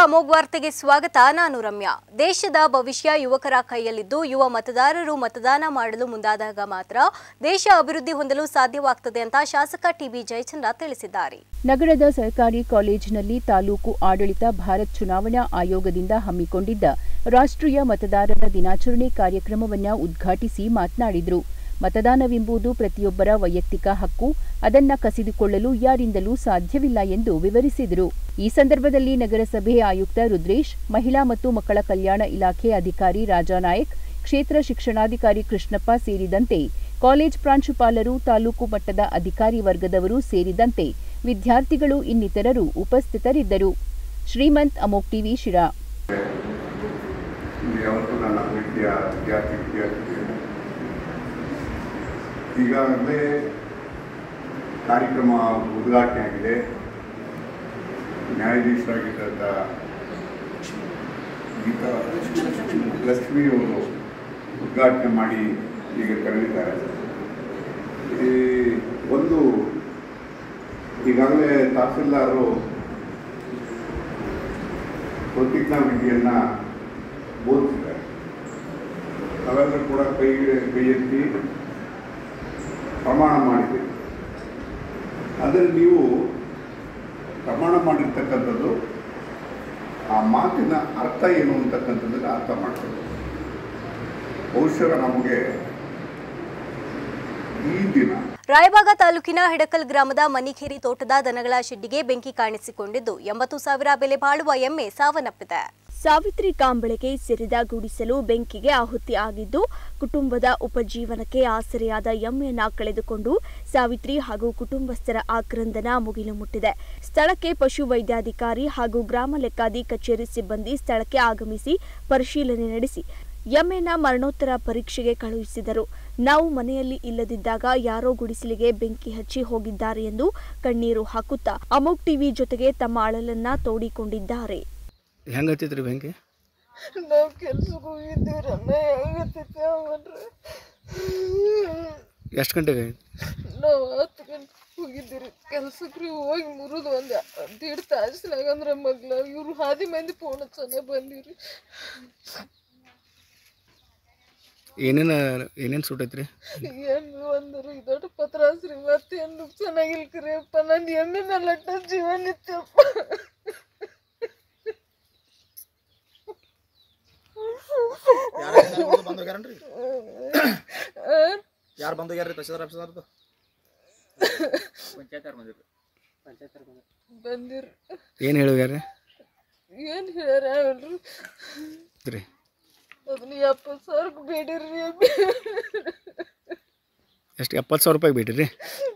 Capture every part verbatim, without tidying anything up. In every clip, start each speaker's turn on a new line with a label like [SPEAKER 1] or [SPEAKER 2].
[SPEAKER 1] ಅಮೋಘ ವಾರ್ತೆಗೆ ಸ್ವಾಗತ. ನಾನು ರಮ್ಯಾ. ದೇಶದ ಭವಿಷ್ಯ ಯುವಕರ ಕೈಯಲ್ಲಿದ್ದು ಯುವ ಮತದಾರರು ಮತದಾನ ಮಾಡಲು ಮುಂದಾದಾಗ ಮಾತ್ರ ದೇಶ ಅಭಿವೃದ್ಧಿ ಹೊಂದಲು ಸಾಧ್ಯವಾಗುತ್ತದೆ ಅಂತ ಶಾಸಕ ಟಿಬಿ ಜಯಚಂದ್ರ ತಿಳಿಸಿದ್ದಾರೆ.
[SPEAKER 2] ನಗರದ ಸರ್ಕಾರಿ ಕಾಲೇಜಿನಲ್ಲಿ ತಾಲೂಕು ಆಡಳಿತ ಭಾರತ್ ಚುನಾವಣಾ ಆಯೋಗದಿಂದ ಹಮ್ಮಿಕೊಂಡಿದ್ದ ರಾಷ್ಟ್ರೀಯ ಮತದಾರರ ದಿನಾಚರಣೆ ಕಾರ್ಯಕ್ರಮವನ್ನು ಉದ್ಘಾಟಿಸಿ ಮಾತನಾಡಿದರು. ಮತದಾನವೆಂಬುದು ಪ್ರತಿಯೊಬ್ಬರ ವೈಯಕ್ತಿಕ ಹಕ್ಕು, ಅದನ್ನ ಕಸಿದುಕೊಳ್ಳಲು ಯಾರಿಂದಲೂ ಸಾಧ್ಯವಿಲ್ಲ ಎಂದು ವಿವರಿಸಿದರು. ಈ ಸಂದರ್ಭದಲ್ಲಿ ನಗರಸಭೆ ಆಯುಕ್ತ ರುದ್ರೇಶ್, ಮಹಿಳಾ ಮತ್ತು ಮಕ್ಕಳ ಕಲ್ಯಾಣ ಇಲಾಖೆ ಅಧಿಕಾರಿ ರಾಜಾನಾಯಕ್, ಕ್ಷೇತ್ರ ಶಿಕ್ಷಣಾಧಿಕಾರಿ ಕೃಷ್ಣಪ್ಪ ಸೇರಿದಂತೆ ಕಾಲೇಜ್ ಪ್ರಾಂಶುಪಾಲರು, ತಾಲೂಕು ಮಟ್ಟದ ಅಧಿಕಾರಿ ವರ್ಗದವರು ಸೇರಿದಂತೆ ವಿದ್ಯಾರ್ಥಿಗಳು ಇನ್ನಿತರರು ಉಪಸ್ಥಿತರಿದ್ದರು. ಶ್ರೀಮಂತ್, ಅಮೋಘ್ ಟಿವಿ, ಶಿರಾ.
[SPEAKER 3] ಈಗಾಗಲೇ ಕಾರ್ಯಕ್ರಮ ಉದ್ಘಾಟನೆ ಆಗಿದೆ. ನ್ಯಾಯಾಧೀಶರಾಗಿದ್ದಂಥ ಗೀತಾ ಲಕ್ಷ್ಮಿಯವರು ಉದ್ಘಾಟನೆ ಮಾಡಿ ಈಗ ಕರೆದಿದ್ದಾರೆ. ಈ ಒಂದು ಈಗಾಗಲೇ ತಹಸೀಲ್ದಾರರು ಪ್ರತಿಜ್ಞಾ ವಿಧಿಯನ್ನು ಬೋಧಿಸಿದ್ದಾರೆ. ನಾವೆಲ್ಲರೂ ಕೂಡ ಕೈ ಕೈ ಎತ್ತಿ ಪ್ರಮಾಣ ಮಾಡಿದ್ದೀವಿ. ಅದರಲ್ಲಿ ನೀವು ಪ್ರಮಾಣ ಮಾಡಿರ್ತಕ್ಕಂಥದ್ದು ಆ ಮಾತಿನ ಅರ್ಥ ಏನು ಅಂತಕ್ಕಂಥದ್ದನ್ನು ಅರ್ಥ ಮಾಡ್ತೀವಿ. ಬಹುಶಃ ನಮಗೆ ಈ ದಿನ
[SPEAKER 1] ರಾಯಬಾಗ ತಾಲೂಕಿನ ಹಿಡಕಲ್ ಗ್ರಾಮದ ಮನಿಖೇರಿ ತೋಟದ ದನಗಳ ಶೆಡ್ಡಿಗೆ ಬೆಂಕಿ ಕಾಣಿಸಿಕೊಂಡಿದ್ದು ಎಂಬತ್ತು ಸಾವಿರ ಬೆಲೆ ಬಾಳುವ ಎಮ್ಮೆ ಸಾವನ್ನಪ್ಪಿದೆ.
[SPEAKER 4] ಸಾವಿತ್ರಿ ಕಾಂಬಳೆಗೆ ಸಿರಿದ ಗುಡಿಸಲು ಬೆಂಕಿಗೆ ಆಹುತಿ ಆಗಿದ್ದು, ಕುಟುಂಬದ ಉಪಜೀವನಕ್ಕೆ ಆಸರೆಯಾದ ಎಮ್ಮೆಯನ್ನ ಕಳೆದುಕೊಂಡು ಸಾವಿತ್ರಿ ಹಾಗೂ ಕುಟುಂಬಸ್ಥರ ಆಕ್ರಂದನ ಮುಗಿಲು ಮುಟ್ಟಿದೆ. ಸ್ಥಳಕ್ಕೆ ಪಶು ವೈದ್ಯಾಧಿಕಾರಿ ಹಾಗೂ ಗ್ರಾಮ ಲೆಕ್ಕಾಧಿ ಕಚೇರಿ ಸಿಬ್ಬಂದಿ ಸ್ಥಳಕ್ಕೆ ಆಗಮಿಸಿ ಪರಿಶೀಲನೆ ನಡೆಸಿ ಎಮ್ಮೆಯನ್ನ ಮರಣೋತ್ತರ ಪರೀಕ್ಷೆಗೆ ಕಳುಹಿಸಿದರು. ನಾವು ಮನೆಯಲ್ಲಿ ಇಲ್ಲದಿದ್ದಾಗ ಯಾರೋ ಗುಡಿಸಲಿಗೆ ಬೆಂಕಿ ಹಚ್ಚಿ ಹೋಗಿದ್ದಾರೆ ಎಂದು ಕಣ್ಣೀರು ಹಾಕುತ್ತಾ ಅಮೋಘ್ ಟಿವಿ ಜೊತೆಗೆ ತಮ್ಮ ಅಳಲನ್ನ ತೋಡಿಕೊಂಡಿದ್ದಾರೆ.
[SPEAKER 5] ಹೆಂಗ ಹತ್ತಿದ್ರಿ ಬೆಂಕಿ?
[SPEAKER 6] ನಾವು ಕೆಲ್ಸಕ್ಕೆ ಹೋಗಿದ್ದೀವಿ ರಮ್ಯ. ಹೆಂಗತ್ತೈತಿ ಅವನ್ರಿ?
[SPEAKER 5] ಎಷ್ಟು ಗಂಟೆಗೆ?
[SPEAKER 6] ನಾವು ಹತ್ತು ಗಂಟೆ ಹೋಗಿದ್ದೀರಿ ಕೆಲ್ಸಕ್ಕೆ. ಹೋಗಿ ಮುರಿದು ಒಂದು ದೀಡ್ ತಾಸಿನಾಗ ಅಂದ್ರೆ ಮಗ್ಲ ಇವ್ರು ಹಾದಿ ಮಂದಿ ಫೋನ್ ಹಚ್ಚನೆ ಬಂದಿವ್ರಿ.
[SPEAKER 5] ಏನೇನು ಏನೇನು ಸುಟ್ಟೈತ್ರಿ?
[SPEAKER 6] ಏನು ಒಂದರು ಇದೊಟ್ಟು ಪತ್ರಾಸ್ರಿ ಮತ್ತೇನು ಚೆನ್ನಾಗಿಲ್ಕ್ರಿ ಅಪ್ಪ. ನನ್ನ ಎಮ್ಮೆ ಮೇಲೆ ಜೀವನ ಇತ್ತಪ್ಪ.
[SPEAKER 7] ಯಾರು ಬಂದೋಗ್ಯಾರ? ತಹಸೀಲ್ದಾರ್ ಆಫೀಸರ್ದು
[SPEAKER 6] ಬಂದಿರಿ.
[SPEAKER 5] ಏನು ಹೇಳೋಗ್ಯಾರ?
[SPEAKER 6] ಏನು ಹೇಳ್ಯಾರ ಹೇಳ್ರಿ? ಅದನ್ನ ಎಪ್ಪತ್ತು ಸಾವಿರಕ್ಕೆ ಬೇಡಿರಿ.
[SPEAKER 5] ಎಷ್ಟು? ಎಪ್ಪತ್ತು ಸಾವಿರ ರೂಪಾಯಿ ಬೇಡಿರಿ?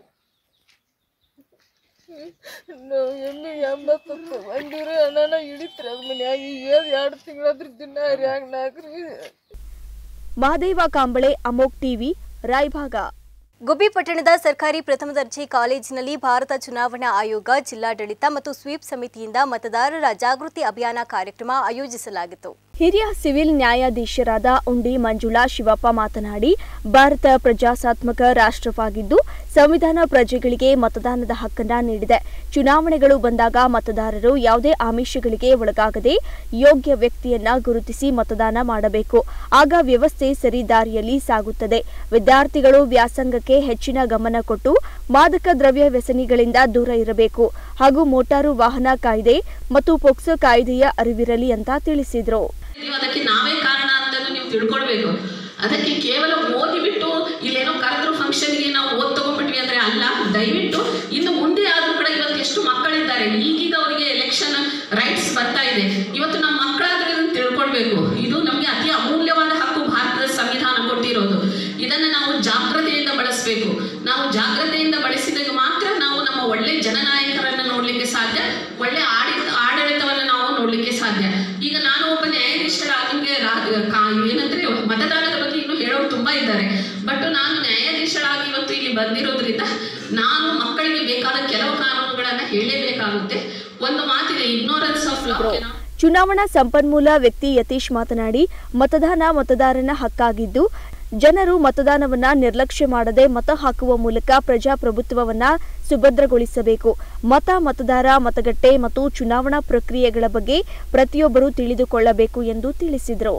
[SPEAKER 6] ನಾವು ಎಮ್ಮೆ ಎಂಬತ್ತು ಬಂದಿವ್ರಿ. ಅಣ್ಣ ಹಿಡಿತ್ರಿ ಅದ್ ಮನ್ಯಾಗ. ಈಗ ಎರಡು ತಿಂಗಳಾದ್ರೂ ದಿನ ಹರಿಯಾಗ ನಾಲ್ಕ್ರಿ.
[SPEAKER 4] ಮಹದೇವ ಕಾಂಬಳೆ, ಅಮೋಘ್ ಟಿವಿ, ರಾಯಭಾಗ.
[SPEAKER 1] ಗುಬ್ಬಿ ಪಟ್ಟಣದ ಸರ್ಕಾರಿ ಪ್ರಥಮ ದರ್ಜೆ ಕಾಲೇಜಿನಲ್ಲಿ ಭಾರತ ಚುನಾವಣಾ ಆಯೋಗ, ಜಿಲ್ಲಾಡಳಿತ ಮತ್ತು ಸ್ವೀಪ್ ಸಮಿತಿಯಿಂದ ಮತದಾರರ ಜಾಗೃತಿ ಅಭಿಯಾನ ಕಾರ್ಯಕ್ರಮ ಆಯೋಜಿಸಲಾಗಿತ್ತು.
[SPEAKER 4] ಹಿರಿಯ ಸಿವಿಲ್ ನ್ಯಾಯಾಧೀಶರಾದ ಉಂಡಿ ಮಂಜುಳಾ ಶಿವಪ್ಪ ಮಾತನಾಡಿ, ಭಾರತ ಪ್ರಜಾಸತ್ತಾತ್ಮಕ ರಾಷ್ಟ್ರವಾಗಿದ್ದು ಸಂವಿಧಾನ ಪ್ರಜೆಗಳಿಗೆ ಮತದಾನದ ಹಕ್ಕನ್ನ ನೀಡಿದೆ. ಚುನಾವಣೆಗಳು ಬಂದಾಗ ಮತದಾರರು ಯಾವುದೇ ಆಮಿಷಗಳಿಗೆ ಒಳಗಾಗದೆ ಯೋಗ್ಯ ವ್ಯಕ್ತಿಯನ್ನ ಗುರುತಿಸಿ ಮತದಾನ ಮಾಡಬೇಕು. ಆಗ ವ್ಯವಸ್ಥೆ ಸರಿ ದಾರಿಯಲ್ಲಿ ಸಾಗುತ್ತದೆ. ವಿದ್ಯಾರ್ಥಿಗಳು ವ್ಯಾಸಂಗಕ್ಕೆ ಹೆಚ್ಚಿನ ಗಮನ ಕೊಟ್ಟು ಮಾದಕ ದ್ರವ್ಯ ವ್ಯಸನಿಗಳಿಂದ ದೂರ ಇರಬೇಕು ಹಾಗೂ ಮೋಟಾರು ವಾಹನ ಕಾಯ್ದೆ ಮತ್ತು ಪೋಕ್ಸೋ ಕಾಯ್ದೆಯ ಅರಿವಿರಲಿ ಅಂತ ತಿಳಿಸಿದರು.
[SPEAKER 8] ಅದಕ್ಕೆ ನಾವೇ ಕಾರಣ ಅಂತ ನೀವು ತಿಳ್ಕೊಳ್ಬೇಕು. ಅದಕ್ಕೆ ಕೇವಲ ಓದಿ ಬಿಟ್ಟು ಇಲ್ಲೇನೋ ಕರೆದ್ರು ಫಂಕ್ಷನ್ಗೆ ನಾವು ಓದ್ ತಗೊಂಡ್ಬಿಟ್ವಿ ಅಂದ್ರೆ ಅಲ್ಲ. ದಯವಿಟ್ಟು ಇನ್ನು ಮುಂದೆ ಆದ್ರೂ ಕೂಡ ಇವತ್ತು ಎಷ್ಟು ಮಕ್ಕಳಿದ್ದಾರೆ, ಈಗೀಗ ಅವರಿಗೆ ಎಲೆಕ್ಷನ್ ರೈಟ್ಸ್ ಬರ್ತಾ ಇದೆ. ಇವತ್ತು ನಮ್ಮ ಮಕ್ಕಳಾದ್ರೆ ಇದನ್ನು ತಿಳ್ಕೊಳ್ಬೇಕು. ಇದು ನಮಗೆ ಅತಿ ಅಮೂಲ್ಯವಾದ ಹಕ್ಕು ಭಾರತದ ಸಂವಿಧಾನ ಕೊಟ್ಟಿರೋದು. ಇದನ್ನ ನಾವು ಜಾಗ್ರತೆಯಿಂದ ಬಳಸಬೇಕು. ನಾವು ಜಾಗ್ರತೆಯಿಂದ ಬಳಸಿದಾಗ ಮಾತ್ರ ನಾವು ನಮ್ಮ ಒಳ್ಳೆ ಜನನಾಯಕರನ್ನ ನೋಡ್ಲಿಕ್ಕೆ ಸಾಧ್ಯ, ಒಳ್ಳೆ ಆಡಳಿತ ಆಡಳಿತವನ್ನ ನಾವು ನೋಡ್ಲಿಕ್ಕೆ ಸಾಧ್ಯ. ಈಗ ನಾನು ಒಬ್ಬ ನ್ಯಾಯಾಧೀಶರಾಗಿ ಏನಂದ್ರೆ ಮತದಾನದ ಬಗ್ಗೆ ಇನ್ನು ಹೇಳೋರು ತುಂಬಾ ಇದ್ದಾರೆ. ಬಟ್ ನಾನು ನ್ಯಾಯಾಧೀಶರಾಗಿ ಇವತ್ತು ಇಲ್ಲಿ ಬಂದಿರೋದ್ರಿಂದ ನಾನು ಮಕ್ಕಳಿಗೆ ಬೇಕಾದ ಕೆಲವು ಕಾನೂನುಗಳನ್ನ ಹೇಳಲೇಬೇಕಾಗುತ್ತೆ. ಒಂದು ಮಾತಿದೆ, ಇಗ್ನೋರೆನ್ಸ್ ಆಫ್ ಲಾ.
[SPEAKER 4] ಚುನಾವಣಾ ಸಂಪನ್ಮೂಲ ವ್ಯಕ್ತಿ ಯತೀಶ್ ಮಾತನಾಡಿ, ಮತದಾನ ಮತದಾರನ ಹಕ್ಕಾಗಿದ್ದು ಜನರು ಮತದಾನವನ್ನ ನಿರ್ಲಕ್ಷ್ಯ ಮಾಡದೆ ಮತ ಹಾಕುವ ಮೂಲಕ ಪ್ರಜಾಪ್ರಭುತ್ವವನ್ನ ಸುಭದ್ರಗೊಳಿಸಬೇಕು. ಮತ, ಮತದಾರ, ಮತಗಟ್ಟೆ ಮತ್ತು ಚುನಾವಣಾ ಪ್ರಕ್ರಿಯೆಗಳ ಬಗ್ಗೆ ಪ್ರತಿಯೊಬ್ಬರು ತಿಳಿದುಕೊಳ್ಳಬೇಕು ಎಂದು ತಿಳಿಸಿದರು.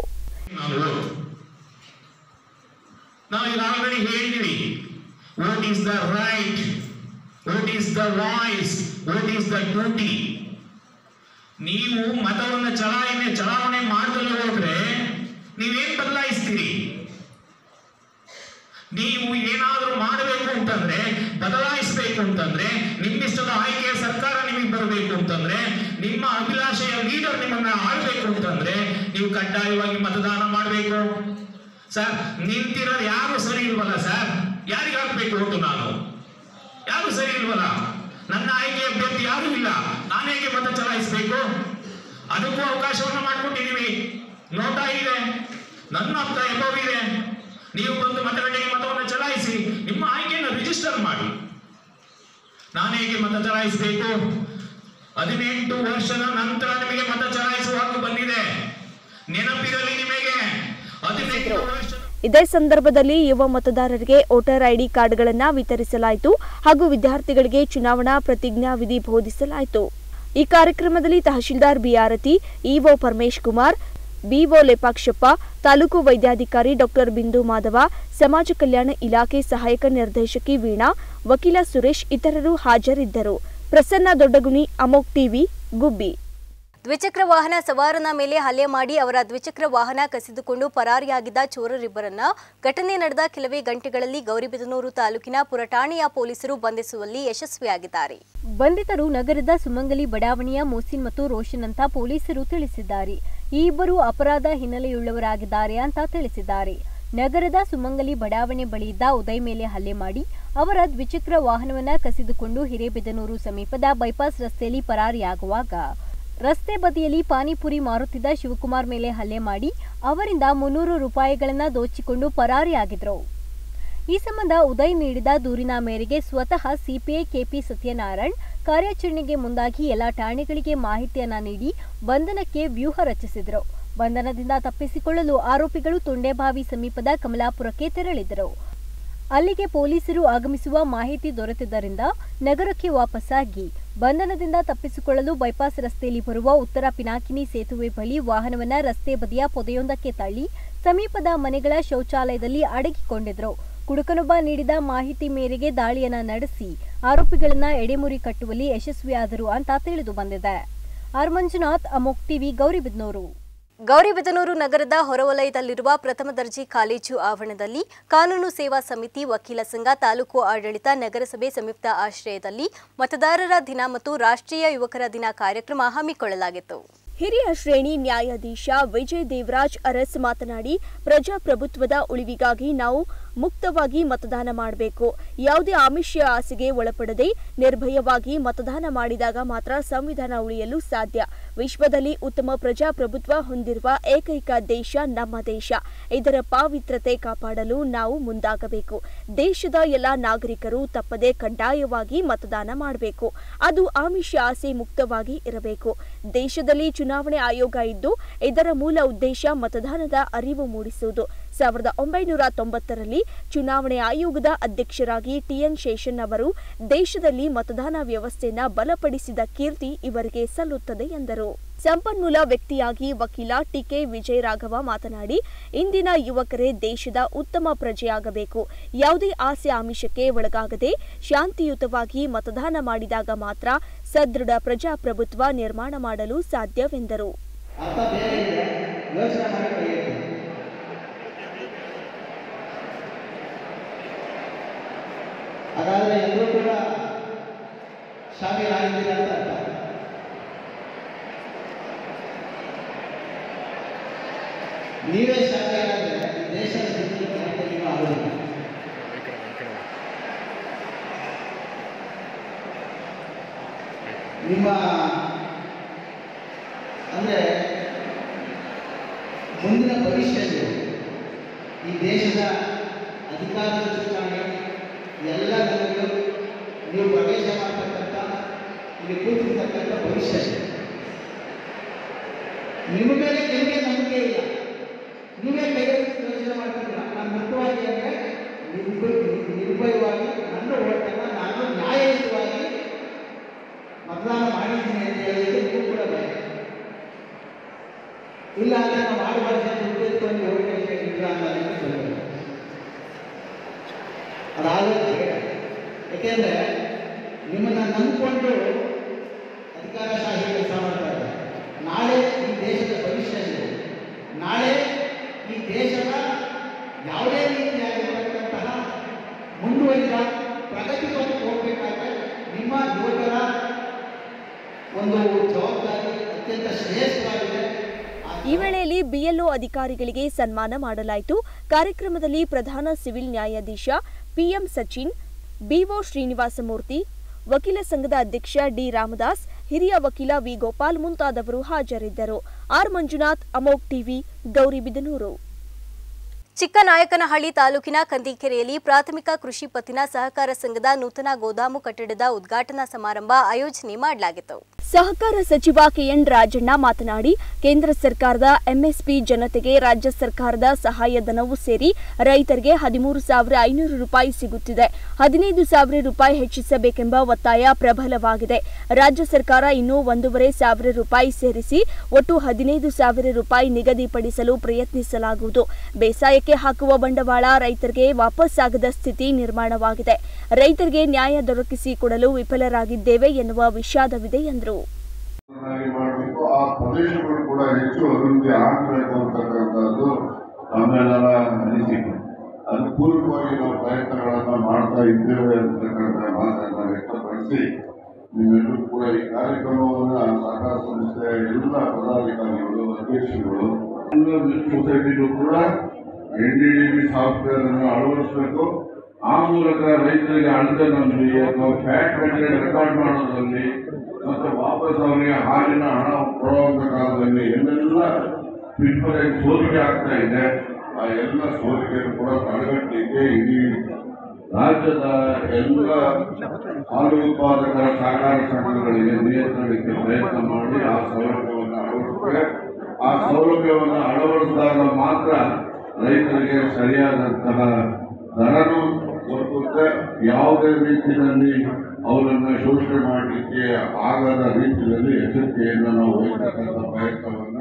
[SPEAKER 9] ನೀವು ಮತವನ್ನು ಚಲಾವಣೆ ಚಲಾವಣೆ ಮಾಡದಲ್ಲೇ ಹೋದ್ರೆ ನೀವೇನ್ ಬದಲಾಯಿಸ್ತೀರಿ? ನೀವು ಏನಾದರೂ ಮಾಡಬೇಕು ಅಂತಂದ್ರೆ, ಬದಲಾಯಿಸಬೇಕು ಅಂತಂದ್ರೆ, ನಿಮ್ಮಿಷ್ಟದ ಆಯ್ಕೆಯ ಸರ್ಕಾರ ನಿಮಗೆ ಬರಬೇಕು ಅಂತಂದ್ರೆ, ನಿಮ್ಮ ಅಭಿಲಾಷೆಯ ಲೀಡರ್ ನಿಮ್ಮನ್ನ ಆಳ್ಬೇಕು ಅಂತಂದ್ರೆ ನೀವು ಕಡ್ಡಾಯವಾಗಿ ಮತದಾನ ಮಾಡಬೇಕು. ಸರ್, ನಿಂತಿರೋದು ಯಾರು ಸರಿ ಇಲ್ವಲ್ಲ ಸರ್? ಯಾರಿಗೆ ಹಾಕ್ಬೇಕು ಓಟು? ನಾನು ಯಾರು ಸರಿ ಇಲ್ವಲ್ಲ? ನನ್ನ ಆಯ್ಕೆ ಅಭ್ಯರ್ಥಿ ಯಾರು ಇಲ್ಲ, ನಾನು ಹೇಗೆ ಮತ ಚಲಾಯಿಸಬೇಕು? ಅದಕ್ಕೂ ಅವಕಾಶವನ್ನು ಮಾಡಿಕೊಟ್ಟಿದ್ದೀವಿ. ನೋಟಾ ಇದೆ, ನನ್ನ ಹತ್ತ ಎಬವ್ ಇದೆ. ನೀವು ಬಂದು ಮತಗಟ್ಟೆಗೆ ಮತವನ್ನು ಚಲಾಯಿಸಿ, ನಿಮ್ಮ ಆಯ್ಕೆಯನ್ನು ರಿಜಿಸ್ಟರ್ ಮಾಡಿ. ನಾನು ಹೇಗೆ ಮತ ಚಲಾಯಿಸಬೇಕು? ಹದಿನೆಂಟು ವರ್ಷದ ನಂತರ ನಿಮಗೆ ಮತ ಚಲಾಯಿಸುವ ಹಕ್ಕು ಬಂದಿದೆ, ನೆನಪಿರಲಿ ನಿಮಗೆ. ಹದಿನೆಂಟು ವರ್ಷ
[SPEAKER 4] ಇದೇ ಸಂದರ್ಭದಲ್ಲಿ ಯುವ ಮತದಾರರಿಗೆ ವೋಟರ್ ಐಡಿ ಕಾರ್ಡ್ಗಳನ್ನು ವಿತರಿಸಲಾಯಿತು ಹಾಗೂ ವಿದ್ಯಾರ್ಥಿಗಳಿಗೆ ಚುನಾವಣಾ ಪ್ರತಿಜ್ಞಾ ವಿಧಿ ಬೋಧಿಸಲಾಯಿತು. ಈ ಕಾರ್ಯಕ್ರಮದಲ್ಲಿ ತಹಶೀಲ್ದಾರ್ ಬಿಆರತಿ, ಇಒ ಪರಮೇಶ್ ಕುಮಾರ್, ಬಿಒ ಲೇಪಾಕ್ಷಪ್ಪ, ತಾಲೂಕು ವೈದ್ಯಾಧಿಕಾರಿ ಡಾಕ್ಟರ್ ಬಿಂದು ಮಾಧವ, ಸಮಾಜ ಕಲ್ಯಾಣ ಇಲಾಖೆ ಸಹಾಯಕ ನಿರ್ದೇಶಕಿ ವೀಣಾ, ವಕೀಲ ಸುರೇಶ್ ಇತರರು ಹಾಜರಿದ್ದರು. ಪ್ರಸನ್ನ ದೊಡ್ಡಗುಣಿ, ಅಮೋಕ್ ಟಿವಿ, ಗುಬ್ಬಿ.
[SPEAKER 1] ದ್ವಿಚಕ್ರ ವಾಹನ ಸವಾರನ ಮೇಲೆ ಹಲ್ಲೆ ಮಾಡಿ ಅವರ ದ್ವಿಚಕ್ರ ವಾಹನ ಕಸಿದುಕೊಂಡು ಪರಾರಿಯಾಗಿದ್ದ ಚೋರರಿಬ್ಬರನ್ನ ಘಟನೆ ನಡೆದ ಕೆಲವೇ ಗಂಟೆಗಳಲ್ಲಿ ಗೌರಿಬಿದನೂರು ತಾಲೂಕಿನ ಪುರಠಾಣೆಯ ಪೊಲೀಸರು ಬಂಧಿಸುವಲ್ಲಿ ಯಶಸ್ವಿಯಾಗಿದ್ದಾರೆ. ಬಂಧಿತರು ನಗರದ ಸುಮಂಗಲಿ ಬಡಾವಣೆಯ ಮೋಸಿನ್ ಮತ್ತು ರೋಷನ್ ಅಂತ ಪೊಲೀಸರು ತಿಳಿಸಿದ್ದಾರೆ. ಈ ಇಬ್ಬರು ಅಪರಾಧ ಹಿನ್ನೆಲೆಯುಳ್ಳವರಾಗಿದ್ದಾರೆ ಅಂತ ತಿಳಿಸಿದ್ದಾರೆ. ನಗರದ ಸುಮಂಗಲಿ ಬಡಾವಣೆ ಬಳಿಯಿದ್ದ ಉದಯ್ ಮೇಲೆ ಹಲ್ಲೆ ಮಾಡಿ ಅವರ ದ್ವಿಚಕ್ರ ವಾಹನವನ್ನ ಕಸಿದುಕೊಂಡು ಹಿರೇಬಿದನೂರು ಸಮೀಪದ ಬೈಪಾಸ್ ರಸ್ತೆಯಲ್ಲಿ ಪರಾರಿಯಾಗುವಾಗ ರಸ್ತೆ ಬದಿಯಲ್ಲಿ ಪಾನಿಪುರಿ ಮಾರುತ್ತಿದ್ದ ಶಿವಕುಮಾರ್ ಮೇಲೆ ಹಲ್ಲೆ ಮಾಡಿ ಅವರಿಂದ ಮುನ್ನೂರು ರೂಪಾಯಿಗಳನ್ನ ದೋಚಿಕೊಂಡು ಪರಾರಿಯಾಗಿದ್ರು. ಈ ಸಂಬಂಧ ಉದಯ್ ನೀಡಿದ ದೂರಿನ ಮೇರೆಗೆ ಸ್ವತಃ ಸಿಪಿಐ ಕೆಪಿ ಸತ್ಯನಾರಾಯಣ್ ಕಾರ್ಯಾಚರಣೆಗೆ ಮುಂದಾಗಿ ಎಲ್ಲ ಠಾಣೆಗಳಿಗೆ ಮಾಹಿತಿಯನ್ನ ನೀಡಿ ಬಂಧನಕ್ಕೆ ವ್ಯೂಹ ರಚಿಸಿದರು. ಬಂಧನದಿಂದ ತಪ್ಪಿಸಿಕೊಳ್ಳಲು ಆರೋಪಿಗಳು ತೊಂಡೆಬಾವಿ ಸಮೀಪದ ಕಮಲಾಪುರಕ್ಕೆ ತೆರಳಿದರು. ಅಲ್ಲಿಗೆ ಪೊಲೀಸರು ಆಗಮಿಸುವ ಮಾಹಿತಿ ದೊರೆತಿದ್ದರಿಂದ ನಗರಕ್ಕೆ ವಾಪಸ್ಸಾಗಿ ಬಂಧನದಿಂದ ತಪ್ಪಿಸಿಕೊಳ್ಳಲು ಬೈಪಾಸ್ ರಸ್ತೆಯಲ್ಲಿ ಬರುವ ಉತ್ತರ ಪಿನಾಕಿನಿ ಸೇತುವೆ ಬಳಿ ವಾಹನವನ್ನ ರಸ್ತೆ ಬದಿಯ ಪೊದೆಯೊಂದಕ್ಕೆ ತಳ್ಳಿ ಸಮೀಪದ ಮನೆಗಳ ಶೌಚಾಲಯದಲ್ಲಿ ಅಡಗಿಕೊಂಡಿದ್ರು. ಕುಡುಕನೊಬ್ಬ ನೀಡಿದ ಮಾಹಿತಿ ಮೇರೆಗೆ ದಾಳಿಯನ್ನ ನಡೆಸಿ ಆರೋಪಿಗಳನ್ನ ಎಡೆಮುರಿ ಕಟ್ಟುವಲ್ಲಿ ಯಶಸ್ವಿಯಾದರು ಅಂತ ತಿಳಿದು ಬಂದಿದೆ. ಆರ್ ಮಂಜುನಾಥ್, ಅಮೋಕ್ ಟಿವಿ, ಗೌರಿಬಿದನೂರು. ಗೌರಿಬಿದನೂರು ನಗರದ ಹೊರವಲಯದಲ್ಲಿರುವ ಪ್ರಥಮ ದರ್ಜೆ ಕಾಲೇಜು ಆವರಣದಲ್ಲಿ ಕಾನೂನು ಸೇವಾ ಸಮಿತಿ, ವಕೀಲ ಸಂಘ, ತಾಲೂಕು ಆಡಳಿತ, ನಗರಸಭೆ ಸಂಯುಕ್ತ ಆಶ್ರಯದಲ್ಲಿ ಮತದಾರರ ದಿನ ಮತ್ತು ರಾಷ್ಟ್ರೀಯ ಯುವಕರ ದಿನ ಕಾರ್ಯಕ್ರಮ ಹಮ್ಮಿಕೊಳ್ಳಲಾಗಿತ್ತು.
[SPEAKER 4] ಹಿರಿಯ ಶ್ರೇಣಿ ನ್ಯಾಯಾಧೀಶ ವಿಜಯ್ ದೇವರಾಜ್ ಅರಸ್ ಮಾತನಾಡಿ, ಪ್ರಜಾಪ್ರಭುತ್ವದ ಉಳಿವಿಗಾಗಿ ನಾವು ಮುಕ್ತವಾಗಿ ಮತದಾನ ಮಾಡಬೇಕು. ಯಾವುದೇ ಆಮಿಷ ಆಸೆಗೆ ಒಳಪಡದೆ ನಿರ್ಭಯವಾಗಿ ಮತದಾನ ಮಾಡಿದಾಗ ಮಾತ್ರ ಸಂವಿಧಾನ ಉಳಿಯಲು ಸಾಧ್ಯ. ವಿಶ್ವದಲ್ಲಿ ಉತ್ತಮ ಪ್ರಜಾಪ್ರಭುತ್ವ ಹೊಂದಿರುವ ಏಕೈಕ ದೇಶ ನಮ್ಮ ದೇಶ. ಇದರ ಪಾವಿತ್ರತೆ ಕಾಪಾಡಲು ನಾವು ಮುಂದಾಗಬೇಕು. ದೇಶದ ಎಲ್ಲ ನಾಗರಿಕರು ತಪ್ಪದೆ ಕಡ್ಡಾಯವಾಗಿ ಮತದಾನ ಮಾಡಬೇಕು. ಅದು ಆಮಿಷ ಆಸೆ ಮುಕ್ತವಾಗಿ ಇರಬೇಕು. ದೇಶದಲ್ಲಿ ಚುನಾವಣೆ ಆಯೋಗ ಇದ್ದು ಇದರ ಮೂಲ ಉದ್ದೇಶ ಮತದಾನದ ಅರಿವು ಮೂಡಿಸುವುದು. ಸಾವಿರದ ಒಂಬೈನೂರ ತೊಂಬತ್ತರಲ್ಲಿ ಚುನಾವಣೆ ಆಯೋಗದ ಅಧ್ಯಕ್ಷರಾಗಿ ಟಿಎನ್ ಶೇಷನ್ ಅವರು ದೇಶದಲ್ಲಿ ಮತದಾನ ವ್ಯವಸ್ಥೆಯನ್ನು ಬಲಪಡಿಸಿದ ಕೀರ್ತಿ ಇವರಿಗೆ ಸಲ್ಲುತ್ತದೆ ಎಂದರು. ಸಂಪನ್ಮೂಲ ವ್ಯಕ್ತಿಯಾಗಿ ವಕೀಲ ಟಿಕೆ ವಿಜಯರಾಘವ ಮಾತನಾಡಿ, ಇಂದಿನ ಯುವಕರೇ ದೇಶದ ಉತ್ತಮ ಪ್ರಜೆಯಾಗಬೇಕು. ಯಾವುದೇ ಆಸೆ ಆಮಿಷಕ್ಕೆ ಒಳಗಾಗದೆ ಶಾಂತಿಯುತವಾಗಿ ಮತದಾನ ಮಾಡಿದಾಗ ಮಾತ್ರ ಸದೃಢ ಪ್ರಜಾಪ್ರಭುತ್ವ ನಿರ್ಮಾಣ ಮಾಡಲು ಸಾಧ್ಯವೆಂದರು.
[SPEAKER 10] ಹಾಗಾದರೆ ಎಲ್ಲರೂ ಕೂಡ ಶಾಮೀಲಾಗಿದ್ದೀರಾ ಅಂತ ಅರ್ಥ. ನೀವೇ ಶಾಮೀಲಾದರೆ ಈ ದೇಶದ ಸ್ಥಿತಿ ನೀವು ಆಗೋದಿಲ್ಲ. ನಿಮ್ಮ ಅಂದರೆ ಮುಂದಿನ ಭವಿಷ್ಯದಲ್ಲಿ ಈ ದೇಶದ ಅಧಿಕಾರದ ಚುನಾವಣೆ ಎಲ್ಲ ಜನರು ನೀವು ಪ್ರವೇಶ ಮಾಡತಕ್ಕಂಥ ಇಲ್ಲಿ ಕೂತಿರ್ತಕ್ಕಂಥ ಭವಿಷ್ಯ. ನಿಮ್ಮ ಮೇಲೆ ನಿಮಗೆ ನಂಬಿಕೆ ಇಲ್ಲ, ನೀವೇ ಕೈ ಯೋಚನೆ ಮಾಡ್ತಿದ್ದೀರ. ನಾನು ಮುಖ್ಯವಾಗಿ ನಿರ್ಭಯವಾಗಿ ನನ್ನ ಓಟನ್ನು ನಾನು ನ್ಯಾಯಯುತವಾಗಿ ಮತದಾನ ಮಾಡಿದ್ದೀನಿ ಅಂತ ಹೇಳಿದ್ರೆ ನೀವು ಕೂಡ ಭಯ ಇಲ್ಲ ಅಂದರೆ ನಾವು ಮಾಡಬಾರ್ದು ಉದ್ದೇಶವನ್ನು ಯೋಚನೆ ಇಲ್ಲ ಅನ್ನೋದಕ್ಕೆ ಬಂದಿಲ್ಲ. ಅದಾಗೋದು ಬೇಡ. ಯಾಕೆಂದರೆ ನಿಮ್ಮನ್ನು ನಂಬಿಕೊಂಡು ಅಧಿಕಾರಶಾಹಿ ಕೆಲಸ ಮಾಡ್ತಾ ಇದ್ದಾರೆ. ನಾಳೆ ಈ ದೇಶದ ಭವಿಷ್ಯ ಇದೆ. ನಾಳೆ ಈ ದೇಶದ ಯಾವುದೇ ರೀತಿಯಾಗಿರತಕ್ಕಂತಹ ಮುಂದುವರಿದ ಪ್ರಗತಿ ಪಥಕ್ಕೆ ಹೋಗಬೇಕಾದ್ರೆ ನಿಮ್ಮ ಯುವಕರ ಒಂದು ಜವಾಬ್ದಾರಿ ಅತ್ಯಂತ ಶ್ರೇಷ್ಠವಾಗಿದೆ.
[SPEAKER 4] ಈ ವೇಳೆಯಲ್ಲಿ ಬಿಎಲ್ಒ ಅಧಿಕಾರಿಗಳಿಗೆ ಸನ್ಮಾನ ಮಾಡಲಾಯಿತು. ಕಾರ್ಯಕ್ರಮದಲ್ಲಿ ಪ್ರಧಾನ ಸಿವಿಲ್ ನ್ಯಾಯಾಧೀಶ ಪಿಎಂ ಸಚಿನ್, ಬಿಒ ಶ್ರೀನಿವಾಸಮೂರ್ತಿ, ವಕೀಲ ಸಂಘದ ಅಧ್ಯಕ್ಷ ಡಿ ರಾಮದಾಸ್, ಹಿರಿಯ ವಕೀಲ ವಿ ಗೋಪಾಲ್ ಮುಂತಾದವರು ಹಾಜರಿದ್ದರು. ಆರ್ ಮಂಜುನಾಥ್, ಅಮೋಕ್ ಟಿವಿ, ಗೌರಿಬಿದನೂರು.
[SPEAKER 1] ಚಿಕ್ಕನಾಯಕನಹಳ್ಳಿ ತಾಲೂಕಿನ ಕಂದಿಕೆರೆಯಲ್ಲಿ ಪ್ರಾಥಮಿಕ ಕೃಷಿ ಪತ್ತಿನ ಸಹಕಾರ ಸಂಘದ ನೂತನ ಗೋದಾಮು ಕಟ್ಟಡದ ಉದ್ಘಾಟನಾ ಸಮಾರಂಭ ಆಯೋಜನೆ ಮಾಡಲಾಗಿತ್ತು.
[SPEAKER 4] ಸಹಕಾರ ಸಚಿವ ಕೆಎನ್ ರಾಜಣ್ಣ ಮಾತನಾಡಿ, ಕೇಂದ್ರ ಸರ್ಕಾರದ ಎಂಎಸ್ಪಿ ಜನತೆಗೆ ರಾಜ್ಯ ಸರ್ಕಾರದ ಸಹಾಯಧನವೂ ಸೇರಿ ರೈತರಿಗೆ ಹದಿಮೂರು ಸಾವಿರ ಐನೂರು ರೂಪಾಯಿ ಸಿಗುತ್ತಿದೆ. ಹದಿನೈದು ಸಾವಿರ ರೂಪಾಯಿ ಹೆಚ್ಚಿಸಬೇಕೆಂಬ ಒತ್ತಾಯ ಪ್ರಬಲವಾಗಿದೆ. ರಾಜ್ಯ ಸರ್ಕಾರ ಇನ್ನೂ ಒಂದೂವರೆ ಸಾವಿರ ರೂಪಾಯಿ ಸೇರಿಸಿ ಒಟ್ಟು ಹದಿನೈದು ಸಾವಿರ ರೂಪಾಯಿ ನಿಗದಿಪಡಿಸಲು ಪ್ರಯತ್ನಿಸಲಾಗುವುದು. ಬೇಸಾಯಕ್ಕೆ ಹಾಕುವ ಬಂಡವಾಳ ರೈತರಿಗೆ ವಾಪಸ್ಸಾಗದ ಸ್ಥಿತಿ ನಿರ್ಮಾಣವಾಗಿದೆ. ರೈತರಿಗೆ ನ್ಯಾಯ ದೊರಕಿಸಿಕೊಡಲು ವಿಫಲರಾಗಿದ್ದೇವೆ ಎನ್ನುವ ವಿಷಾದವಿದೆ ಎಂದರು.
[SPEAKER 3] ಮಾಡಬೇಕು, ಆ ಪ್ರದೇಶಗಳು ಕೂಡ ಹೆಚ್ಚು ಅಭಿವೃದ್ಧಿ ಆಗಬೇಕು ಅಂತಕ್ಕಂಥದ್ದು ನಮ್ಮೆಲ್ಲರ ಅನಿಸಿಕೆ. ಅದು ಪೂರ್ವಕವಾಗಿ ನಾವು ಪ್ರಯತ್ನಗಳನ್ನು ಮಾಡ್ತಾ ಇದ್ದೇವೆ ಅಂತಕ್ಕಂಥ ಮಾತನ್ನು ವ್ಯಕ್ತಪಡಿಸಿ ನಿಮ್ಮೆಲ್ಲರೂ ಕೂಡ ಈ ಕಾರ್ಯಕ್ರಮವನ್ನು ಸಹಕಾರ ಸಂಸ್ಥೆಯ ಎಲ್ಲ ಪದಾಧಿಕಾರಿಗಳು, ಅಧ್ಯಕ್ಷರುಗಳು, ಸೊಸೈಟಿಗಳು ಕೂಡ N D D B software ಅನ್ನು ಅಳವಡಿಸಬೇಕು. ಆ ಮೂಲಕ ರೈತರಿಗೆ ಅನುದಾನದಲ್ಲಿ ಅಥವಾ ಫ್ಯಾಟ್ ಕಂಟೆಂಟ್ ರೆಕಾರ್ಡ್ ಮಾಡೋದ್ರಲ್ಲಿ ಮತ್ತು ವಾಪಸ್ ಅವರಿಗೆ ಹಾಲಿನ ಹಣ ಕೊಡುವಂತ ಕಾಲದಲ್ಲಿ ಎಲ್ಲೆಲ್ಲ ಪಿಂಪರೇಜ್ ಸೋರಿಕೆ ಆಗ್ತಾ ಇದೆ. ಆ ಎಲ್ಲ ಸೋರಿಕೆಯನ್ನು ಕೂಡ ತಡೆಗಟ್ಟಲಿಕ್ಕೆ ಇಡೀ ರಾಜ್ಯದ ಎಲ್ಲ ಹಾಲು ಉತ್ಪಾದಕರ ಸಹಕಾರ ಸಂಘಗಳಿಗೆ ನಿಯಂತ್ರಣಕ್ಕೆ ಪ್ರಯತ್ನ ಮಾಡಿ ಆ ಸೌಲಭ್ಯವನ್ನು ಅಳವಡಿಸಿದ್ರೆ ಆ ಸೌಲಭ್ಯವನ್ನು ಅಳವಡಿಸಿದಾಗ ಮಾತ್ರ ರೈತರಿಗೆ ಸರಿಯಾದಂತಹ ದರನೂ ದೊರಕುತ್ತೆ. ಯಾವುದೇ ರೀತಿಯಲ್ಲಿ ಅವರನ್ನು ಶೋಷಣೆ ಮಾಡಲಿಕ್ಕೆ ಆಗದ ರೀತಿಯಲ್ಲಿ ಎಚ್ಚರಿಕೆಯನ್ನು ನಾವು ವಹಿಸತಕ್ಕಂಥ ಪ್ರಯತ್ನವನ್ನು.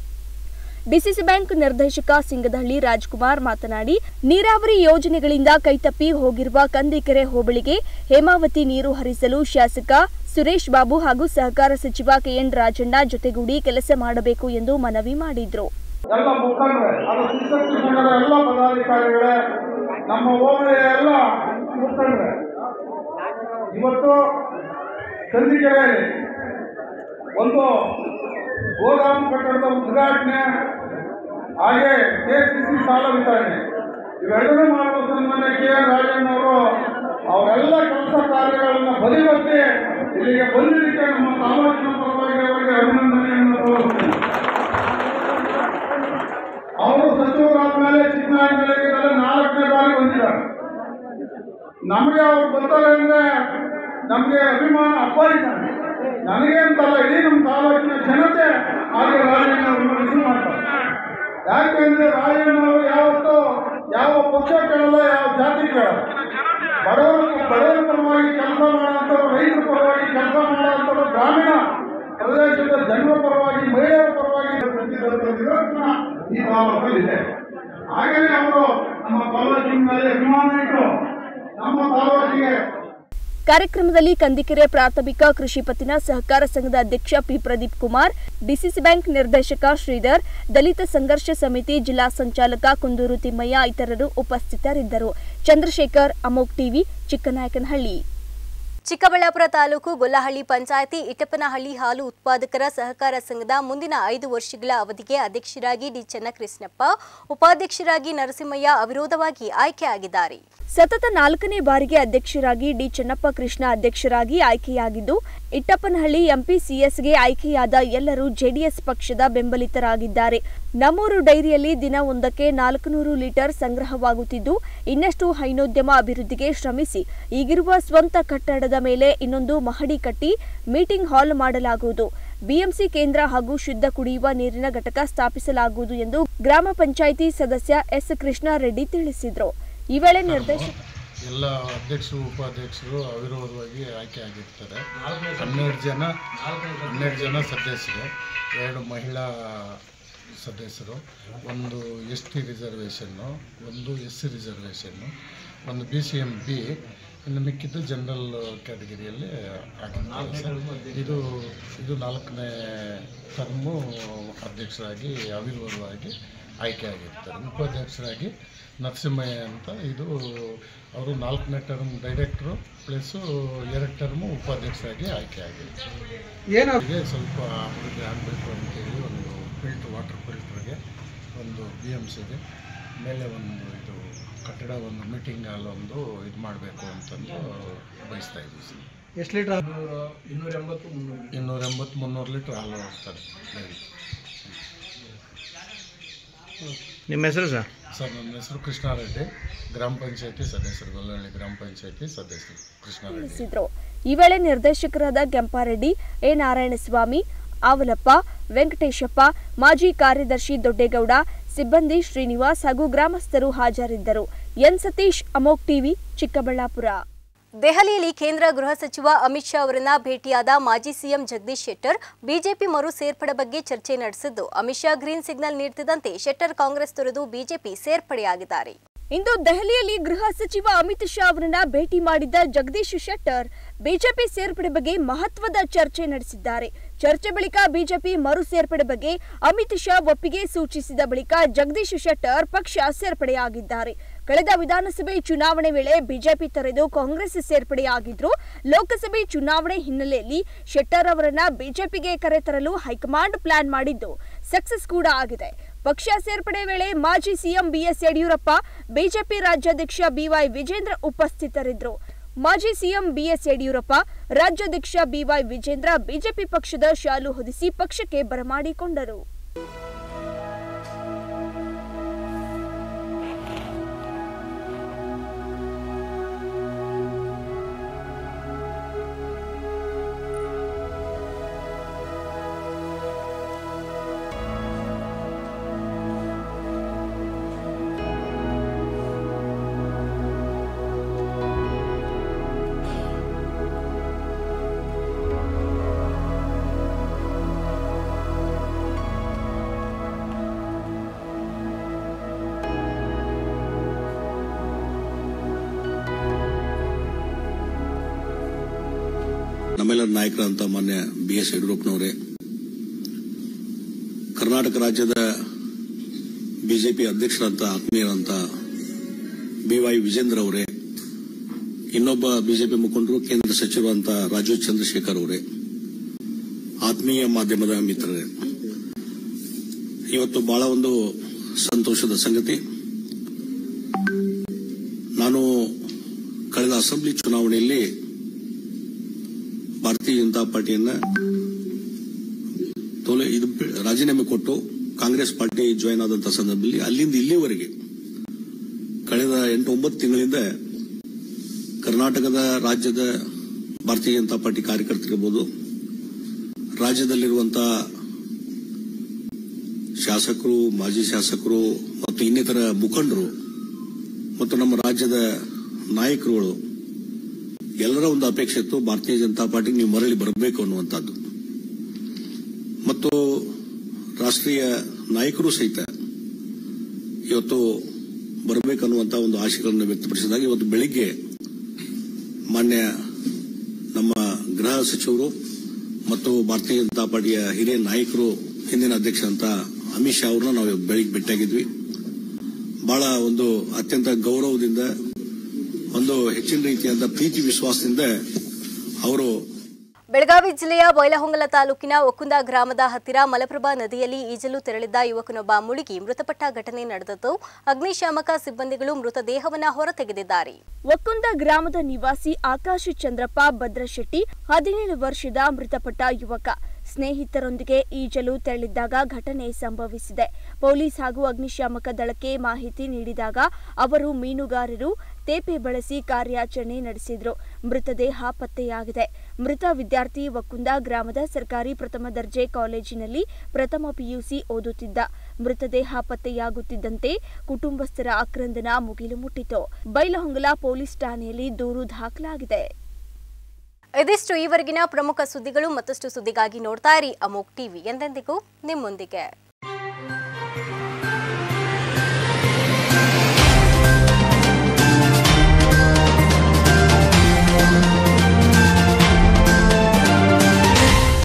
[SPEAKER 4] ಡಿಸಿಸಿ ಬ್ಯಾಂಕ್ ನಿರ್ದೇಶಕ ಸಿಂಗದಹಳ್ಳಿ ರಾಜ್ಕುಮಾರ್ ಮಾತನಾಡಿ, ನೀರಾವರಿ ಯೋಜನೆಗಳಿಂದ ಕೈತಪ್ಪಿ ಹೋಗಿರುವ ಕಂದಿಕೆರೆ ಹೋಬಳಿಗೆ ಹೇಮಾವತಿ ನೀರು ಹರಿಸಲು ಶಾಸಕ ಸುರೇಶ್ ಬಾಬು ಹಾಗೂ ಸಹಕಾರ ಸಚಿವ ಕೆಎನ್ ರಾಜಣ್ಣ ಜೊತೆಗೂಡಿ ಕೆಲಸ ಮಾಡಬೇಕು ಎಂದು ಮನವಿ ಮಾಡಿದ್ರು.
[SPEAKER 11] ಎಲ್ಲ ಮುಖಂಡರೇ, ಅದು ಶಿಕ್ಷಕರ ಸಂಘದ ಎಲ್ಲ ಪದಾಧಿಕಾರಿಗಳೇ, ನಮ್ಮ ಹೋಬಳಿಯ ಎಲ್ಲ ಮುಖಂಡರೇ, ಇವತ್ತು ಕಂದಿಕೆರೆಯಲ್ಲಿ ಒಂದು ಗೋದಾಮು ಕಟ್ಟಡದ ಉದ್ಘಾಟನೆ ಹಾಗೆ ಕೆಸಿಸಿ ಸಾಲ ವಿತರಣೆ ಇವೆರಡೂ ಮಾಡುವ ಸಂಬಂಧ ಕೆ ಎನ್ ರಾಜಣ್ಣವರು ಅವರೆಲ್ಲ ಕೆಲಸ ಕಾರ್ಯಗಳನ್ನು ಬದಿಗೊತ್ತಿ ಇಲ್ಲಿಗೆ ಬಂದಿದ್ದಕ್ಕೆ ನಮ್ಮ ತಾಲೂಕಿನ ಪರವಾಗಿ ಅವರಿಗೆ ಅಭಿನಂದನೆಯನ್ನು ತೋರಿಸ್ತೀನಿ. ಅವರು ಸಚಿವರಾದ ಮೇಲೆ ಚಿಕ್ಕನಾಯಕನಹಳ್ಳಿಗೆ ನಾಲ್ಕನೇ ಬಾರಿ ಬಂದಿದ್ದಾರೆ. ನಮಗೆ ಅವ್ರು ಬರ್ತಾರೆ ಅಂದರೆ ನಮಗೆ ಅಭಿಮಾನ ಅಪಾಯಿದ್ದಾನೆ. ನನಗೆ ಅಂತಲ್ಲ, ಇಡೀ ನಮ್ಮ ತಾಲೂಕಿನ ಜನತೆ ಹಾಗೆ ರಾಜಣ್ಣವ್ರನ್ನ ರಿಸೀವ್ ಮಾಡ್ತಾರೆ. ಯಾಕೆಂದರೆ ರಾಜಣ್ಣವರು ಯಾವತ್ತೂ ಯಾವ ಪಕ್ಷ ಕೇಳಲ್ಲ, ಯಾವ ಜಾತಿ ಕೇಳಲ್ಲ. ಬಡವರು ಬಡವರ ಪರವಾಗಿ ಕೆಲಸ ಮಾಡೋಂಥವ್ರು, ರೈತರ ಪರವಾಗಿ ಕೆಲಸ ಮಾಡೋಂಥವ್ರು, ಗ್ರಾಮೀಣ ಪ್ರದೇಶದ ಜನರ ಪರವಾಗಿ, ಮಹಿಳೆಯರ ಪರವಾಗಿ ಈ ತಾಲೂಕಲ್ಲಿದೆ. ಹಾಗೆಯೇ ಅವರು ನಮ್ಮ ತಾಲೂಕಿನ ಮೇಲೆ ಅಭಿಮಾನ ಇಟ್ಟು ನಮ್ಮ ತಾಲೂಕಿಗೆ.
[SPEAKER 4] ಕಾರ್ಯಕ್ರಮದಲ್ಲಿ ಕಂದಿಕೆರೆ ಪ್ರಾಥಮಿಕ ಕೃಷಿ ಪತ್ತಿನ ಸಹಕಾರ ಸಂಘದ ಅಧ್ಯಕ್ಷ P Pradeep Kumar, DCC bank ನಿರ್ದೇಶಕ ಶ್ರೀಧರ್, ದಲಿತ ಸಂಘರ್ಷ ಸಮಿತಿ ಜಿಲ್ಲಾ ಸಂಚಾಲಕ ಕುಂದೂರು ತಿಮ್ಮಯ್ಯ ಇತರರು ಉಪಸ್ಥಿತರಿದ್ದರು. ಚಂದ್ರಶೇಖರ್, ಅಮೋಕ್ ಟಿವಿ, ಚಿಕ್ಕನಾಯಕನಹಳ್ಳಿ.
[SPEAKER 1] ಚಿಕ್ಕಬಳ್ಳಾಪುರ ತಾಲೂಕು ಗೊಲ್ಲಹಳ್ಳಿ ಪಂಚಾಯಿತಿ ಇಟಪ್ಪನಹಳ್ಳಿ ಹಾಲು ಉತ್ಪಾದಕರ ಸಹಕಾರ ಸಂಘದ ಮುಂದಿನ ಐದು ವರ್ಷಗಳ ಅವಧಿಗೆ ಅಧ್ಯಕ್ಷರಾಗಿ ಡಿ ಚೆನ್ನಕೃಷ್ಣಪ್ಪ, ಉಪಾಧ್ಯಕ್ಷರಾಗಿ ನರಸಿಂಹಯ್ಯ ಅವಿರೋಧವಾಗಿ ಆಯ್ಕೆಯಾಗಿದ್ದಾರೆ.
[SPEAKER 4] ಸತತ ನಾಲ್ಕನೇ ಬಾರಿಗೆ ಅಧ್ಯಕ್ಷರಾಗಿ ಡಿ ಚೆನ್ನಪ್ಪ ಕೃಷ್ಣ ಅಧ್ಯಕ್ಷರಾಗಿ ಆಯ್ಕೆಯಾಗಿದ್ದು, ಇಟ್ಟಪ್ಪನಹಳ್ಳಿ ಎಂಪಿಸಿಎಸ್ಗೆ ಆಯ್ಕೆಯಾದ ಎಲ್ಲರೂ ಜೆಡಿಎಸ್ ಪಕ್ಷದ ಬೆಂಬಲಿತರಾಗಿದ್ದಾರೆ. ನಮ್ಮೂರು ಡೈರಿಯಲ್ಲಿ ದಿನ ಒಂದಕ್ಕೆ ನಾಲ್ಕುನೂರು ಲೀಟರ್ ಸಂಗ್ರಹವಾಗುತ್ತಿದ್ದು, ಇನ್ನಷ್ಟು ಹೈನೋದ್ಯಮ ಅಭಿವೃದ್ಧಿಗೆ ಶ್ರಮಿಸಿ ಈಗಿರುವ ಸ್ವಂತ ಕಟ್ಟಡದ ಮೇಲೆ ಇನ್ನೊಂದು ಮಹಡಿ ಕಟ್ಟಿ ಮೀಟಿಂಗ್ ಹಾಲ್ ಮಾಡಲಾಗುವುದು. ಬಿಎಂಸಿ ಕೇಂದ್ರ ಹಾಗೂ ಶುದ್ಧ ಕುಡಿಯುವ ನೀರಿನ ಘಟಕ ಸ್ಥಾಪಿಸಲಾಗುವುದು ಎಂದು ಗ್ರಾಮ ಪಂಚಾಯಿತಿ ಸದಸ್ಯ ಎಸ್ ಕೃಷ್ಣಾರೆಡ್ಡಿ ತಿಳಿಸಿದರು. ಈ ವೇಳೆ ನಿರ್ದೇಶಕ
[SPEAKER 12] ಎಲ್ಲ ಅಧ್ಯಕ್ಷರು ಉಪಾಧ್ಯಕ್ಷರು ಅವಿರೋಧವಾಗಿ ಆಯ್ಕೆ ಆಗಿರ್ತಾರೆ. ಹನ್ನೆರಡು ಜನ ಹನ್ನೆರಡು ಜನ ಸದಸ್ಯರು, ಎರಡು ಮಹಿಳಾ ಸದಸ್ಯರು, ಒಂದು ಎಸ್ ಟಿ ರಿಸರ್ವೇಷನ್ನು, ಒಂದು ಎಸ್ ಸಿ ರಿಸರ್ವೇಷನ್ನು, ಒಂದು ಬಿ ಸಿ ಎಮ್ ಬಿ, ಇನ್ನು ಮಿಕ್ಕಿದ್ದು ಜನರಲ್ ಕ್ಯಾಟಗರಿಯಲ್ಲಿ ಆಗಿರ್ತಾರೆ ಸರ್. ಇದು ಇದು ನಾಲ್ಕನೇ ಟರ್ಮು ಅಧ್ಯಕ್ಷರಾಗಿ ಅವಿರೋಧವಾಗಿ ಆಯ್ಕೆ ಆಗಿರ್ತಾರೆ. ಉಪಾಧ್ಯಕ್ಷರಾಗಿ ನರಸಿಂಹಯ್ಯ ಅಂತ, ಇದು ಅವರು ನಾಲ್ಕನೇ ಟರ್ಮ್ ಡೈರೆಕ್ಟ್ರು ಪ್ಲಸ್ಸು ಎರಡು ಟರ್ಮು ಉಪಾಧ್ಯಕ್ಷರಾಗಿ ಆಯ್ಕೆ ಆಗಿರ್ತಾರೆ. ಏನಾಗಿದೆ ಸ್ವಲ್ಪ ಅವರಿಗೆ ಆಗಬೇಕು ಅಂತೇಳಿ ಒಂದು ಫಿಲ್ಟ್ರ್ ವಾಟರ್ ಫಿಲ್ಟ್ರಿಗೆ, ಒಂದು ಬಿ ಎಮ್ ಸಿಗೆ ಮೇಲೆ ಒಂದು ಇದು ಕಟ್ಟಡ, ಒಂದು ಮೀಟಿಂಗ್ ಹಾಲ್ ಒಂದು ಇದು ಮಾಡಬೇಕು ಅಂತಂದು ಬಯಸ್ತಾ ಇದ್ದೀವಿ ಸರ್.
[SPEAKER 10] ಎಷ್ಟು ಲೀಟ್ರ್?
[SPEAKER 12] ಇನ್ನೂರ ಎಂಬತ್ತು ಮುನ್ನೂರು ಇನ್ನೂರ ಎಂಬತ್ತು ಮುನ್ನೂರು ಲೀಟ್ರ್ ಹಾಲು ಹೋಗ್ತಾರೆ ಡೈಲಿ.
[SPEAKER 7] ನಿಮ್ಮ ಹೆಸರು ಸರ್?
[SPEAKER 12] ಸರ್ ನನ್ನ ಹೆಸರು ಕೃಷ್ಣಾರೆಡ್ಡಿ, ಗ್ರಾಮ ಪಂಚಾಯತಿ ಸದಸ್ಯರು, ಗೊಲ್ಲಹಳ್ಳಿ ಗ್ರಾಮ ಪಂಚಾಯತಿ ಸದಸ್ಯರು ಕೃಷ್ಣಾರೆಡ್ಡಿ.
[SPEAKER 4] ಈ ವೇಳೆ ನಿರ್ದೇಶಕರಾದ ಕೆಂಪಾರೆಡ್ಡಿ, ಎ ನಾರಾಯಣಸ್ವಾಮಿ, ಆವಲಪ್ಪ, ವೆಂಕಟೇಶಪ್ಪ, ಮಾಜಿ ಕಾರ್ಯದರ್ಶಿ ದೊಡ್ಡೇಗೌಡ, ಸಿಬ್ಬಂದಿ ಶ್ರೀನಿವಾಸ್ ಹಾಗೂ ಗ್ರಾಮಸ್ಥರು ಹಾಜರಿದ್ದರು. ಎನ್ ಸತೀಶ್, ಅಮೋಕ್ ಟಿವಿ, ಚಿಕ್ಕಬಳ್ಳಾಪುರ.
[SPEAKER 1] ದೆಹಲಿಯಲ್ಲಿ ಕೇಂದ್ರ ಗೃಹ ಸಚಿವ ಅಮಿತ್ ಶಾ ಅವರನ್ನ ಭೇಟಿಯಾದ ಮಾಜಿ ಸಿಎಂ ಜಗದೀಶ್ ಶೆಟ್ಟರ್ ಬಿಜೆಪಿ ಮರು ಸೇರ್ಪಡೆ ಬಗ್ಗೆ ಚರ್ಚೆ ನಡೆಸಿದ್ದು, ಅಮಿತ್ ಶಾ ಗ್ರೀನ್ ಸಿಗ್ನಲ್ ನೀಡುತ್ತಿದ್ದಂತೆ ಶೆಟ್ಟರ್ ಕಾಂಗ್ರೆಸ್ ತೊರೆದು ಬಿಜೆಪಿ ಸೇರ್ಪಡೆಯಾಗಿದ್ದಾರೆ.
[SPEAKER 4] ಇಂದು ದೆಹಲಿಯಲ್ಲಿ ಗೃಹ ಸಚಿವ ಅಮಿತ್ ಶಾ ಅವರನ್ನ ಭೇಟಿ ಮಾಡಿದ್ದ ಜಗದೀಶ್ ಶೆಟ್ಟರ್ ಬಿಜೆಪಿ ಸೇರ್ಪಡೆ ಬಗ್ಗೆ ಮಹತ್ವದ ಚರ್ಚೆ ನಡೆಸಿದ್ದಾರೆ. ಚರ್ಚೆ ಬಳಿಕ ಬಿಜೆಪಿ ಮರು ಸೇರ್ಪಡೆ ಬಗ್ಗೆ ಅಮಿತ್ ಶಾ ಒಪ್ಪಿಗೆ ಸೂಚಿಸಿದ ಬಳಿಕ ಜಗದೀಶ್ ಶೆಟ್ಟರ್ ಪಕ್ಷ ಸೇರ್ಪಡೆಯಾಗಿದ್ದಾರೆ. ಕಳೆದ ವಿಧಾನಸಭೆ ಚುನಾವಣೆ ವೇಳೆ ಬಿಜೆಪಿ ತೊರೆದು ಕಾಂಗ್ರೆಸ್ ಸೇರ್ಪಡೆಯಾಗಿದ್ರು. ಲೋಕಸಭೆ ಚುನಾವಣೆ ಹಿನ್ನೆಲೆಯಲ್ಲಿ ಶೆಟ್ಟರ್ ಅವರನ್ನ ಬಿಜೆಪಿಗೆ ಕರೆತರಲು ಹೈಕಮಾಂಡ್ ಪ್ಲಾನ್ ಮಾಡಿದ್ದು ಸಕ್ಸಸ್ ಕೂಡ ಆಗಿದೆ. ಪಕ್ಷ ಸೇರ್ಪಡೆ ವೇಳೆ ಮಾಜಿ ಸಿಎಂ ಬಿಎಸ್ ಯಡಿಯೂರಪ್ಪ, ಬಿಜೆಪಿ ರಾಜ್ಯಾಧ್ಯಕ್ಷ ಬಿವೈ ವಿಜೇಂದ್ರ ಉಪಸ್ಥಿತರಿದ್ದರು. ಮಾಜಿ ಸಿಎಂ ಬಿಎಸ್ ಯಡಿಯೂರಪ್ಪ, ರಾಜ್ಯಾಧ್ಯಕ್ಷ ಬಿವೈ ವಿಜೇಂದ್ರ ಬಿಜೆಪಿ ಪಕ್ಷದ ಶಾಲು ಹೊದಿಸಿ ಪಕ್ಷಕ್ಕೆ ಬರಮಾಡಿಕೊಂಡರು.
[SPEAKER 13] ನಮ್ಮೆಲ್ಲರ ನಾಯಕರಂತ ಮಾನ್ಯ ಬಿ ಎಸ್ ಯಡಿಯೂರಪ್ಪನವರೇ, ಕರ್ನಾಟಕ ರಾಜ್ಯದ ಬಿಜೆಪಿ ಅಧ್ಯಕ್ಷರಂತ ಆತ್ಮೀಯರಂತ ಬಿ ವೈ ವಿಜೇಂದ್ರ ಅವರೇ, ಇನ್ನೊಬ್ಬ ಬಿಜೆಪಿ ಮುಖಂಡರು ಕೇಂದ್ರ ಸಚಿವರಂತ ರಾಜೀವ್ ಚಂದ್ರಶೇಖರ್ ಅವರೇ, ಆತ್ಮೀಯ ಮಾಧ್ಯಮದ ಮಿತ್ರರೇ, ಇವತ್ತು ಬಹಳ ಒಂದು ಸಂತೋಷದ ಸಂಗತಿ. ನಾನು ಕಳೆದ ಅಸೆಂಬ್ಲಿ ಚುನಾವಣೆಯಲ್ಲಿ ಭಾರತೀಯ ಜನತಾ ಪಾರ್ಟಿಯನ್ನ ತೋಲೆ ಇದು ರಾಜೀನಾಮೆ ಕೊಟ್ಟು ಕಾಂಗ್ರೆಸ್ ಪಾರ್ಟಿ ಜಾಯಿನ್ ಆದಂತಹ ಸಂದರ್ಭದಲ್ಲಿ ಅಲ್ಲಿಂದ ಇಲ್ಲಿವರೆಗೆ ಕಳೆದ ಎಂಟು ಒಂಬತ್ತು ತಿಂಗಳಿಂದ ಕರ್ನಾಟಕದ ರಾಜ್ಯದ ಭಾರತೀಯ ಜನತಾ ಪಾರ್ಟಿ ಕಾರ್ಯಕರ್ತರಿರ್ಬೋದು, ರಾಜ್ಯದಲ್ಲಿರುವಂತಹ ಶಾಸಕರು, ಮಾಜಿ ಶಾಸಕರು ಮತ್ತು ಇನ್ನಿತರ ಮುಖಂಡರು ಮತ್ತು ನಮ್ಮ ರಾಜ್ಯದ ನಾಯಕರುಗಳು ಎಲ್ಲರ ಒಂದು ಅಪೇಕ್ಷೆ ಇತ್ತು, ಭಾರತೀಯ ಜನತಾ ಪಾರ್ಟಿಗೆ ನೀವು ಮರಳಿ ಬರಬೇಕು ಅನ್ನುವಂಥದ್ದು. ಮತ್ತು ರಾಷ್ಟ್ರೀಯ ನಾಯಕರು ಸಹಿತ ಇವತ್ತು ಬರಬೇಕನ್ನುವಂತಹ ಒಂದು ಆಶೆಗಳನ್ನು ವ್ಯಕ್ತಪಡಿಸಿದಾಗ ಇವತ್ತು ಬೆಳಿಗ್ಗೆ ಮಾನ್ಯ ನಮ್ಮ ಗೃಹ ಸಚಿವರು ಮತ್ತು ಭಾರತೀಯ ಜನತಾ ಪಾರ್ಟಿಯ ಹಿರಿಯ ನಾಯಕರು, ಹಿಂದಿನ ಅಧ್ಯಕ್ಷ ಅಂತ ಅಮಿತ್ ಶಾ ಅವರನ್ನ ನಾವು ಬೆಳಿಗ್ಗೆ ಭೇಟಿಯಾಗಿದ್ವಿ. ಬಹಳ ಒಂದು ಅತ್ಯಂತ ಗೌರವದಿಂದ, ಒಂದು ಹೆಚ್ಚಿನ ರೀತಿಯಾದ ಪ್ರೀತಿ ವಿಶ್ವಾಸದಿಂದ ಅವರು.
[SPEAKER 1] ಬೆಳಗಾವಿ ಜಿಲ್ಲೆಯ ಬೈಲಹೊಂಗಲ ತಾಲೂಕಿನ ಒಕ್ಕುಂದ ಗ್ರಾಮದ ಹತ್ತಿರ ಮಲಪ್ರಭಾ ನದಿಯಲ್ಲಿ ಈಜಲು ತೆರಳಿದ್ದ ಯುವಕನೊಬ್ಬ ಮುಳುಗಿ ಮೃತಪಟ್ಟ ಘಟನೆ ನಡೆದಿದ್ದು, ಅಗ್ನಿಶಾಮಕ ಸಿಬ್ಬಂದಿಗಳು ಮೃತದೇಹವನ್ನು ಹೊರತೆಗೆದಿದ್ದಾರೆ.
[SPEAKER 4] ಒಕ್ಕುಂದ ಗ್ರಾಮದ ನಿವಾಸಿ ಆಕಾಶ್ ಚಂದ್ರಪ್ಪ ಭದ್ರಶೆಟ್ಟಿ ಹದಿನೇಳು ವರ್ಷದ ಮೃತಪಟ್ಟ ಯುವಕ ಸ್ನೇಹಿತರೊಂದಿಗೆ ಈಜಲು ತೆರಳಿದ್ದಾಗ ಘಟನೆ ಸಂಭವಿಸಿದೆ. ಪೊಲೀಸ್ ಹಾಗೂ ಅಗ್ನಿಶಾಮಕ ದಳಕ್ಕೆ ಮಾಹಿತಿ ನೀಡಿದಾಗ ಅವರು ಮೀನುಗಾರರು ತೇಪೆ ಬಳಸಿ ಕಾರ್ಯಾಚರಣೆ ನಡೆಸಿದ್ರು. ಮೃತದೇಹ ಪತ್ತೆಯಾಗಿದೆ. ಮೃತ ವಿದ್ಯಾರ್ಥಿ ಒಕ್ಕುಂದ ಗ್ರಾಮದ ಸರ್ಕಾರಿ ಪ್ರಥಮ ದರ್ಜೆ ಕಾಲೇಜಿನಲ್ಲಿ ಪ್ರಥಮ ಪಿಯುಸಿ ಓದುತ್ತಿದ್ದ. ಮೃತದೇಹ ಪತ್ತೆಯಾಗುತ್ತಿದ್ದಂತೆ ಕುಟುಂಬಸ್ಥರ ಆಕ್ರಂದನ ಮುಗಿಲು ಮುಟ್ಟಿತು. ಬೈಲಹೊಂಗಲ ಪೊಲೀಸ್ ಠಾಣೆಯಲ್ಲಿ ದೂರು ದಾಖಲಾಗಿದೆ.
[SPEAKER 1] ಇದಿಷ್ಟು ಈವರೆಗಿನ ಪ್ರಮುಖ ಸುದ್ದಿಗಳು. ಮತ್ತಷ್ಟು ಸುದ್ದಿಗಾಗಿ ನೋಡ್ತಾ ಇರಿ ಅಮೋಕ್ ಟಿವಿ, ಎಂದೆಂದಿಗೂ ನಿಮ್ಮೊಂದಿಗೆ.